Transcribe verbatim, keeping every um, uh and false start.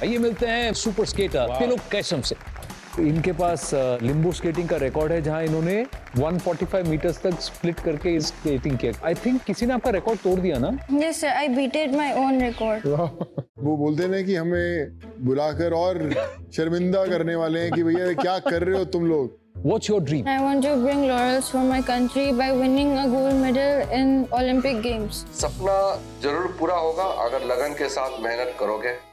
ये मिलते हैं सुपर स्केटर तिलोक कैसम से। इनके पास लिम्बो स्केटिंग का रिकॉर्ड है जहां इन्होंने एक सौ पैंतालीस मीटर्स तक स्प्लिट करके इस स्केटिंग किया। आई थिंक किसी ने आपका रिकॉर्ड तोड़ दिया ना? Yes sir, I beated my own record. वो बोलते हैं कि हमें बुलाकर और शर्मिंदा करने वाले हैं कि भैया क्या कर रहे हो तुम लोग। What's your dream? I want to bring laurels for my country by winning a gold medal in Olympic Games. सपना जरूर पूरा होगा अगर लगन के साथ मेहनत करोगे।